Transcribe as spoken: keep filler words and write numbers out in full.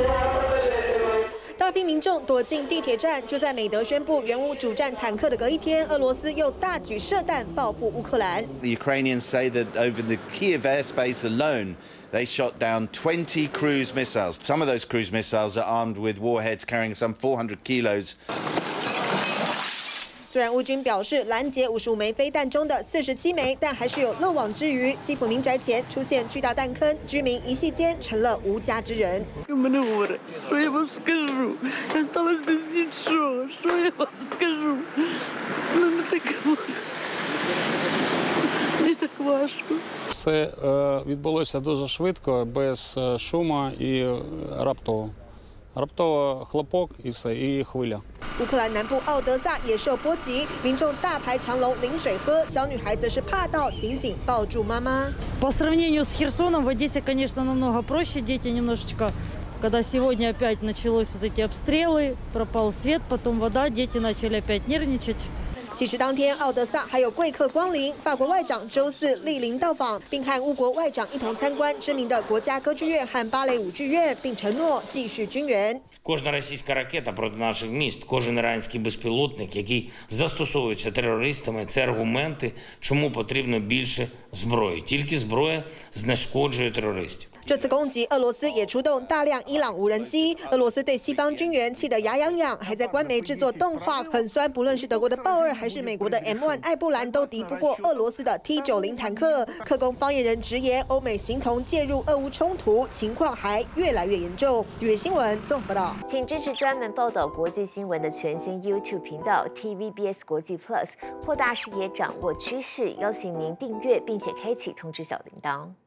大批民众躲进地铁站。就在美德宣布原无主战坦克的隔一天，俄罗斯又大举射弹报复乌克兰。 The Ukrainians say that over the Kiev airspace alone, they shot down twenty cruise missiles. Some of those cruise missiles are armed with warheads carrying some four hundred kilos. 虽然乌军表示拦截五十五枚飞弹中的四十七枚，但还是有漏网之鱼。基辅民宅前出现巨大弹坑，居民一夕间成了无家之人。 Все відбулося дуже швидко, без шуму і раптово. Раптово хлопок і все, і хвиля. 乌克兰南部奥德萨也受波及，民众大排长龙领水喝，小女孩则是怕到紧紧抱住妈妈。 По сравнению с Херсоном, в Одессе, конечно, намного проще. Дети немножечко, когда сегодня опять началось вот эти обстрелы, пропал свет, потом вода, дети начали опять нервничать. 其实当天，奥德萨还有贵客光临，法国外长周四莅临到访，并和乌国外长一同参观知名的国家歌剧院和芭蕾舞剧院，并承诺继续军援。 Кожна російська ракета проти наших міст, кожен іранський безпілотник, який застосовується терористами, це аргументи, чому потрібно більше зброї. Тільки зброя знешкоджує терористів. 这次攻击，俄罗斯也出动大量伊朗无人机。俄罗斯对西方军援气得牙痒痒，还在官媒制作动画，很酸。不论是德国的豹二，还是美国的 M 一 艾布兰，都敌不过俄罗斯的 T 九十坦克。克宫发言人直言，欧美形同介入俄乌冲突，情况还越来越严重。《月新闻》综合报道。 请支持专门报道国际新闻的全新 YouTube 频道 T V B S 国际 Plus， 扩大视野，掌握趋势。邀请您订阅并且开启通知小铃铛。